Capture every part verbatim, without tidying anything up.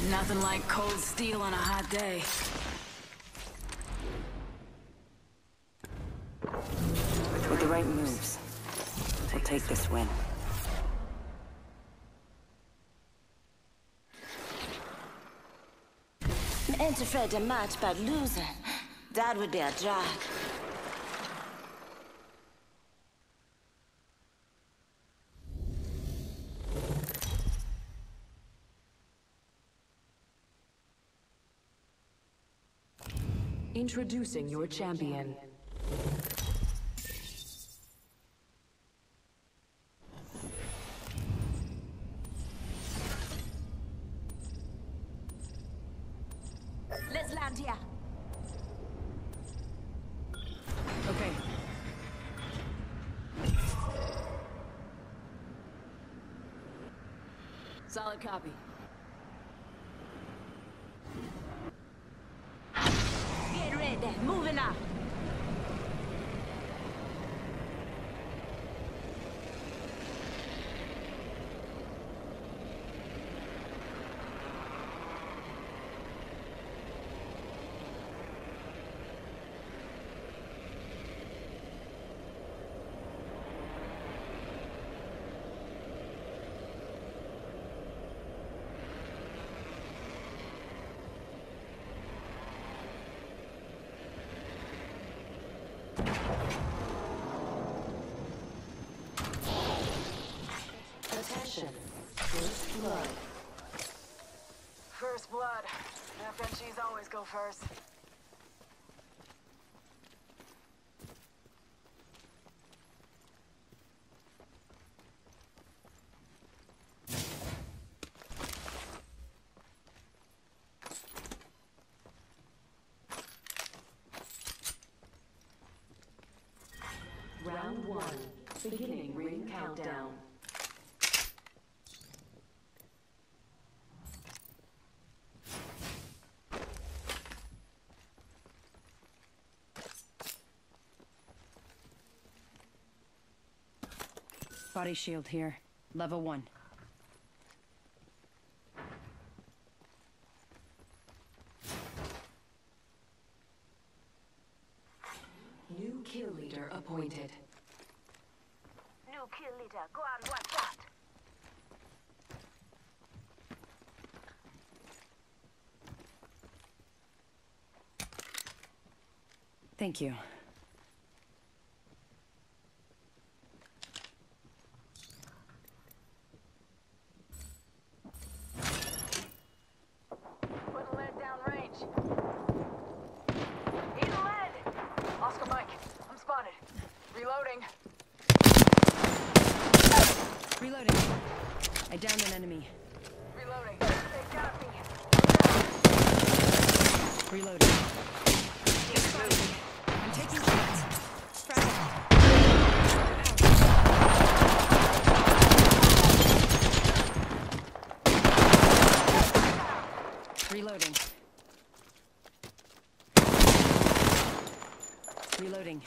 Nothing like cold steel on a hot day. With the right moves, we'll take this win. Ain't afraid to match but losing. That would be a drag. Introducing your champion. Let's land here. Okay. Solid copy. Get ready. Moving up. Attention. First blood. First blood. F N Gs always go first. Round one. Beginning ring countdown. Body shield here. Level one. New kill leader appointed. New kill leader. Go on, watch that. Thank you. Put lead down range. Eat lead! Oscar Mike, I'm spotted. Reloading. Reloading. I downed an enemy. Reloading. They got me. Reloading. Expiring. I'm taking shots. Frag. Reloading. Reloading.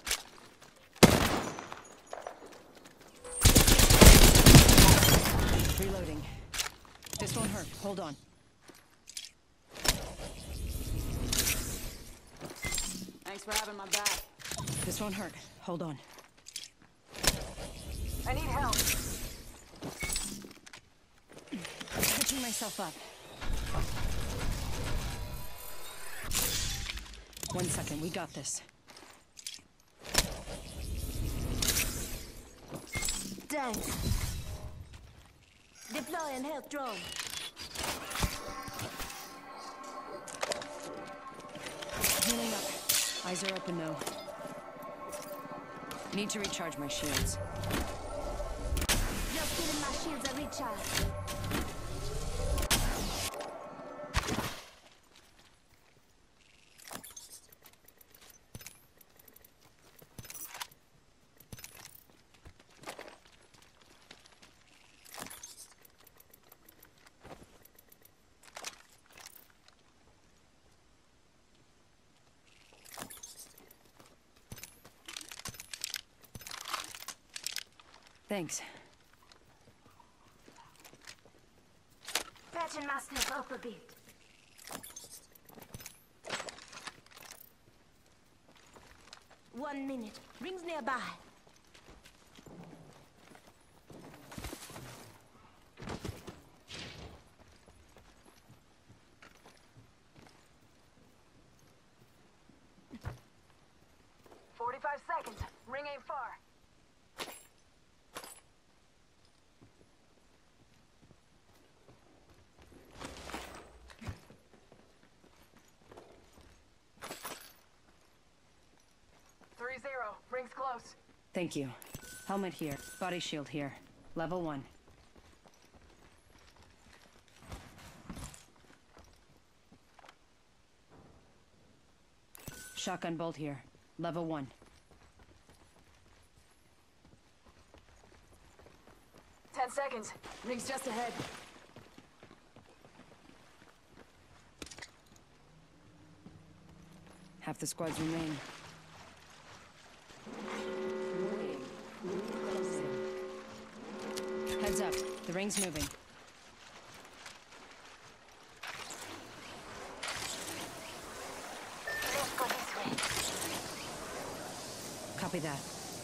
Reloading. This won't hurt. Hold on. Thanks for having my back. This won't hurt. Hold on. I need help. Catching myself up. One second. We got this. Thanks. Deploying health drone. Healing up. Eyes are open though. Need to recharge my shields. Just giving my shields a recharge. Thanks. Patching patching myself up a bit. One minute. Rings nearby. Forty-five seconds. Ring ain't far. Three zero. Ring's close. Thank you. Helmet here. Body shield here. Level one. Shotgun bolt here. Level one. Ten seconds. Ring's just ahead. Half the squads remain. Warning. Ring closing. Heads up. The ring's moving. Let's go this way. Copy that.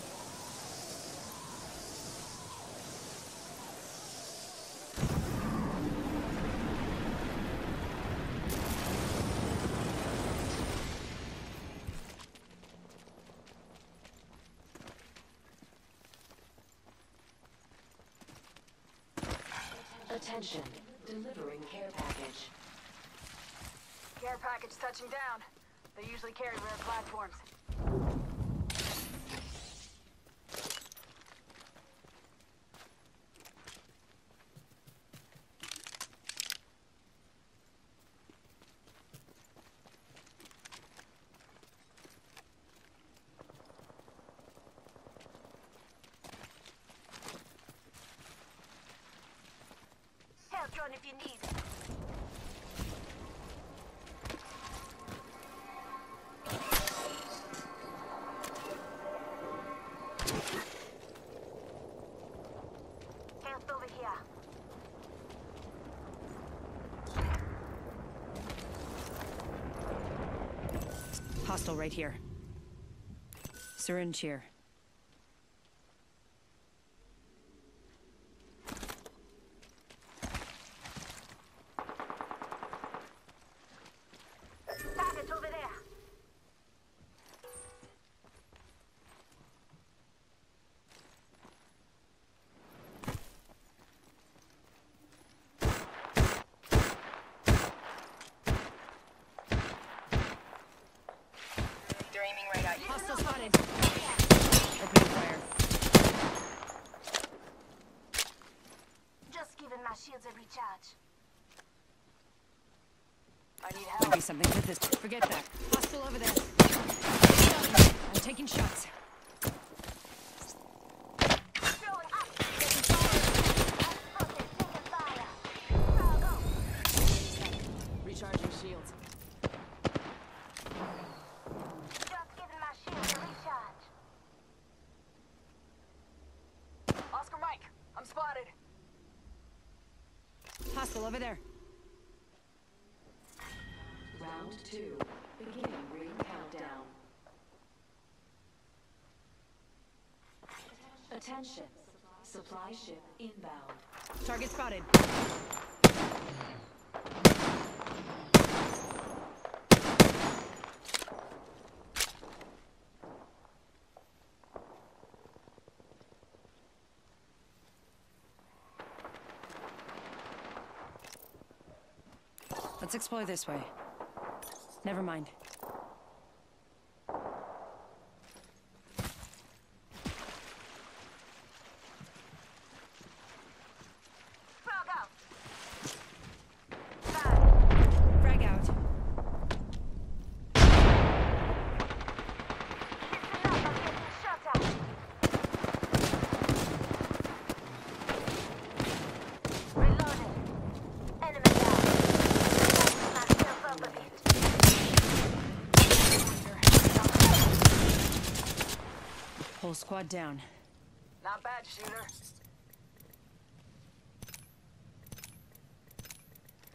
Attention. Delivering care package. Care package touching down. They usually carry rare platforms. Help drone if you need. Help over here. Hostile right here. Syringe here. Target over there. They're aiming right at you. Hostile spotted. Opening fire. Just giving my shields a recharge. I need Might help. be something with this. Forget that. Hostile over there. I'm taking shots. Throwing up. Getting fire. Spotted. Taking fire. I'll go. Recharging shields. Just giving my shields a recharge. Oscar Mike, I'm spotted. Hostile over there. Round two. Beginning ring countdown. Attention. Supply ship inbound. Target spotted. Let's explore this way. Never mind. Frog out. Frag out. Listen up, I'm getting shot at. Reloading. Enemy down. Patching myself up a bit. Whole squad down. Not bad, shooter.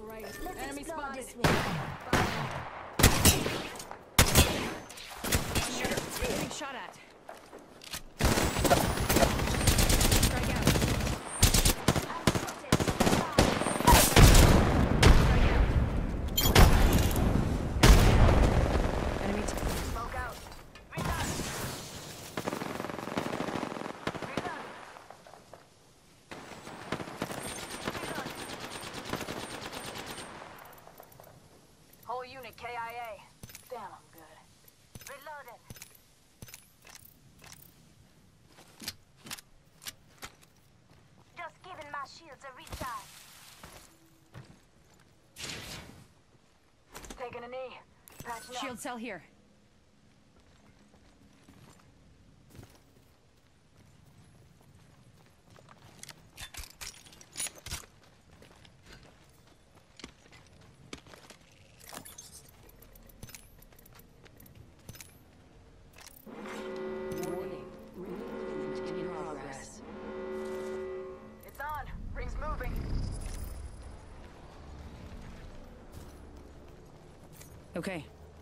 Great. Let's Enemy explore spotted. this way. Getting shot at. Strike out. I'm spotted. Strike out. Enemy t- Smoke out. Reload. Reload. Reload. Whole unit K I A. Damn, I'm good. Reloading. Just giving my shields a recharge. Taking a knee. Patching up. Shield cell here. Warning. Movement in progress. It's on. Ring's moving. Okay.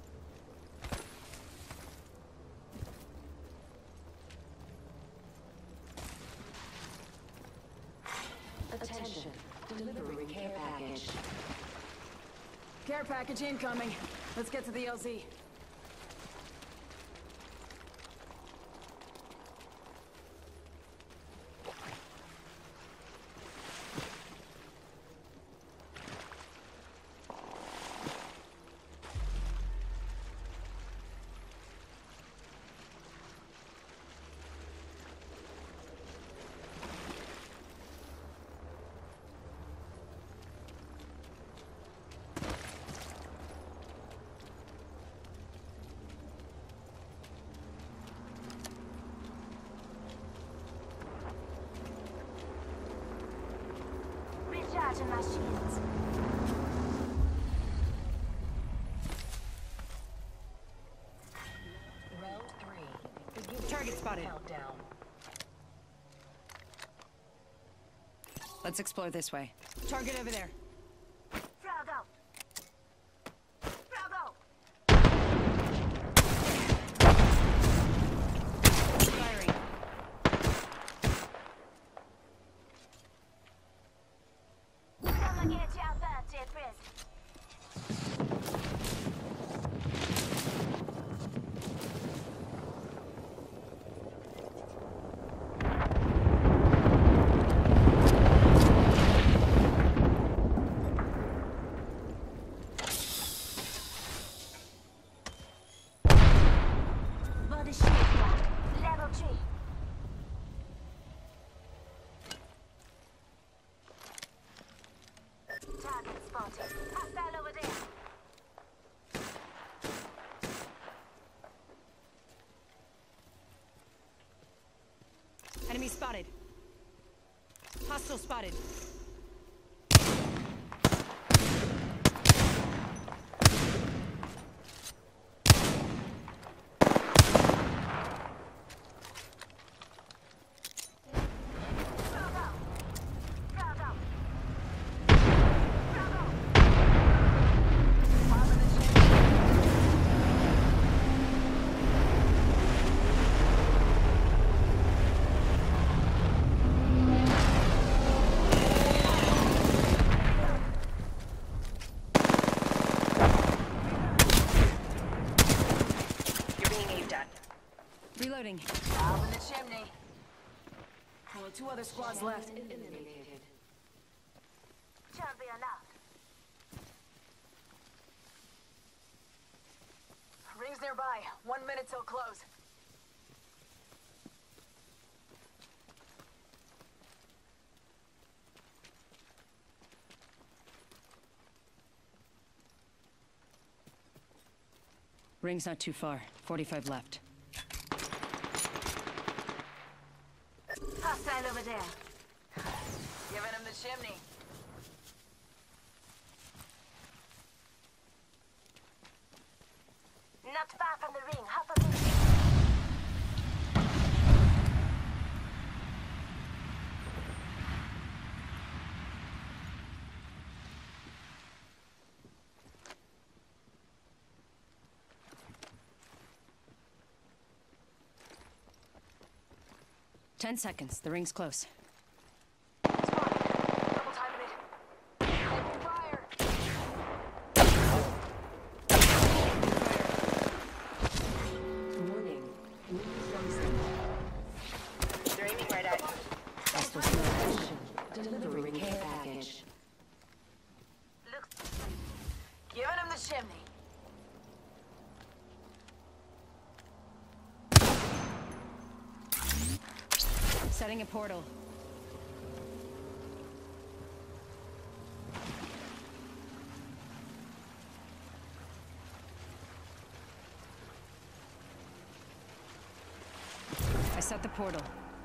Attention. Delivering care package. Care package incoming. Let's get to the L Z. Recharging my shields. Round three. Beginning Target spotted. countdown. Let's explore this way. Target over there. Frag out. Frag out. Firing. Come and get your birthday present. Body shield back. Level three. Target spotted. Hostile over there. Enemy spotted. Hostile spotted. Frag out. Frag out. Frag out. Popping the shit. You're being aimed at. Reloading. Out in the chimney. Only two other squads left. Eliminated. Champion out. Rings nearby. One minute till close. Ring's not too far. forty-five left. Hostile over there. Giving him the chimney. Not far from the ring. Hop up in. Ten seconds. The ring's close. It's fine. Double timing it. Taking fire. Warning. Ring closing. They're aiming right at you. Attention. Delivering care package. Look. Giving him the chimney. Setting a portal. I set the portal.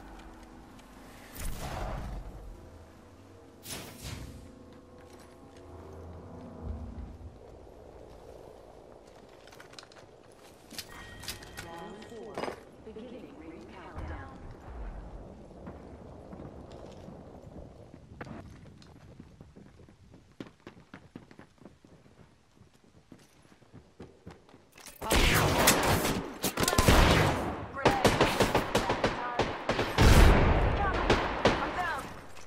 Round four. Beginning ring countdown. I'm down.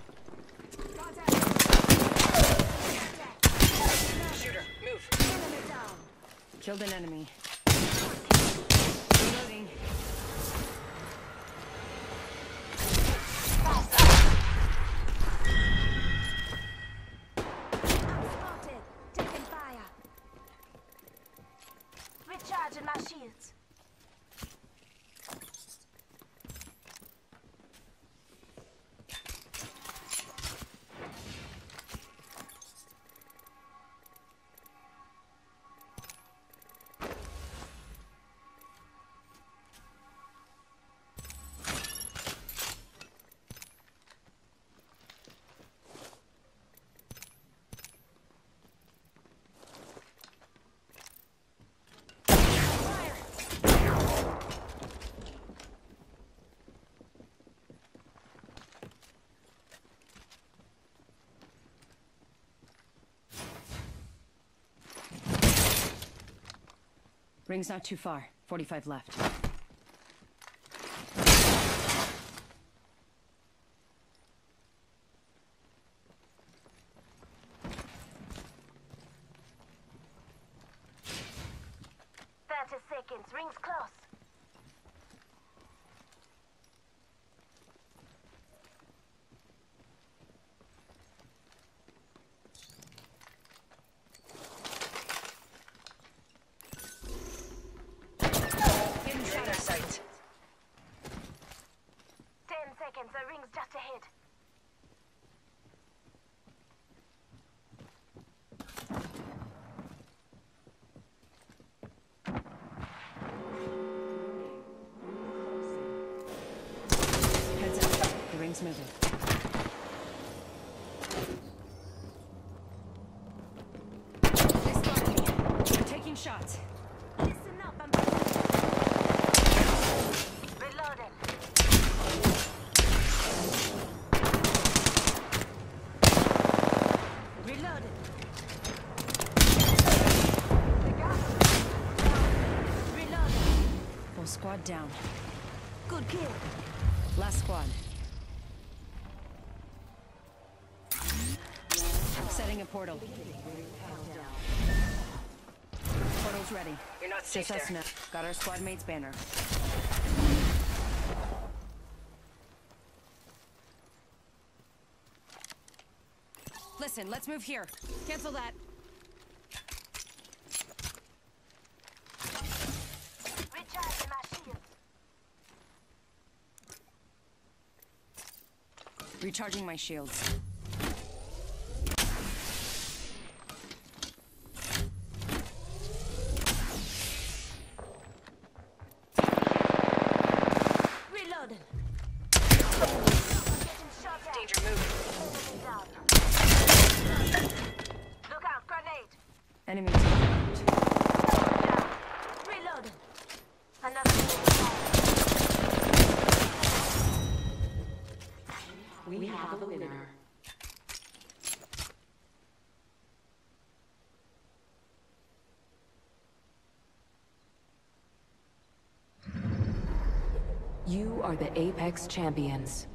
Shooter, move. Killed an enemy. Reloading. Spotted. Taking fire. Recharging my shields. Ring's not too far. Forty-five left. Thirty seconds. Rings close. In their sight. Ten seconds. The ring's just ahead. Heads up. The ring's moving. They spotted me. I'm taking shots. Listen up. I'm reloading. Reloading. Reloading. Full squad down. Good kill. Last squad. Setting a portal. Portal's ready. You're not safe Just us there. now. Got our squad mate's banner. Listen, let's move here. Cancel that. Recharging my shields. Recharging my shields. Reloading. Shot at. Danger, move. Enemy down. Look out, grenade. Enemy down. Down. Reloading. Another enemy down. We have a winner. You are the Apex Champions.